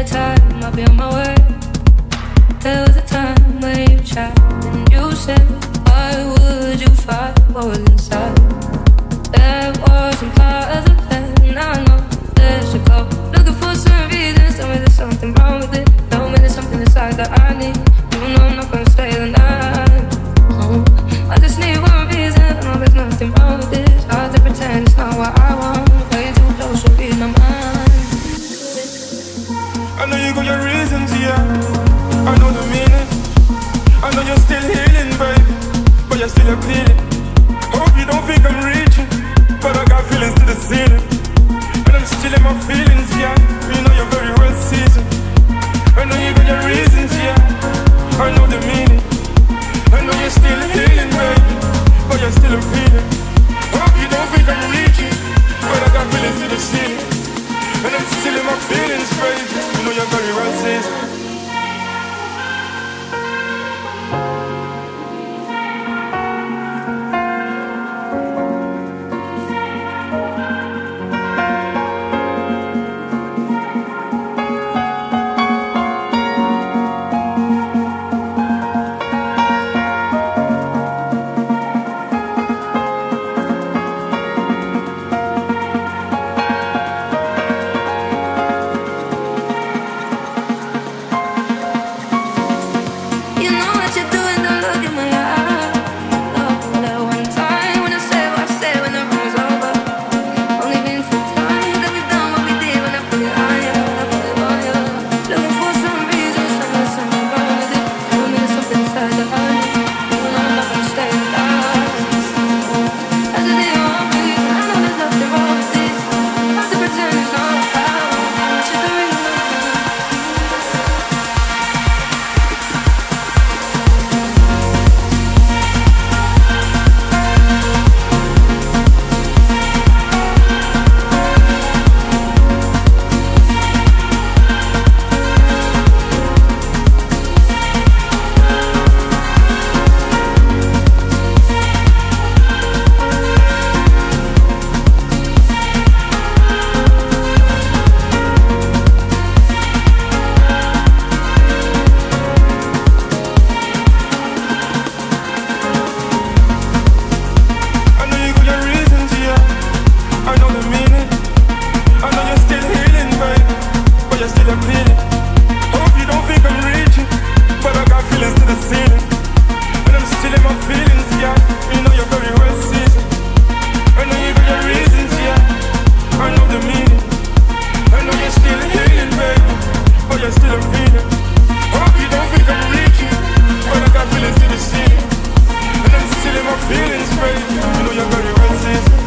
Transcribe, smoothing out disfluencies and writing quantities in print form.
time I'll be on my way. There was a time when you tried and you said, why would you fight what was inside? That wasn't part of the plan. I know there's to go. Looking for some reasons. Tell me there's something wrong with it. Tell me there's something inside that I need. You know I'm not gonna stay the night. Oh, I just need one reason. I know there's nothing wrong with this. Hard to pretend it's not what I want. Way too close to read my mind. I know you got your reasons, yeah. I know the meaning. I know you're still healing, baby, but you're still appealing. Hope you don't think I'm reaching, but I got feelings to the ceiling. And I'm still in my feelings, yeah. You know you're very well seasoned. I know you got your reasons, yeah. I know the meaning. I know you're still healing, baby, but you're still appealing. Hope you don't think I'm reaching, but I got feelings to the ceiling. And I'm still in my feelings, baby. You know you're very well seasoned. Hope you don't think I'm reaching, but I got feelings to the ceiling. And I'm still in my feelings, yeah. You know you're very well seasoned. I know you got your reasons, yeah. I know the meaning. I know you're still healing, baby, but you're still appealing. Hope you don't think I'm reaching, but I got feelings to the ceiling. And I'm still in my feelings, baby. You know you're very well seasoned.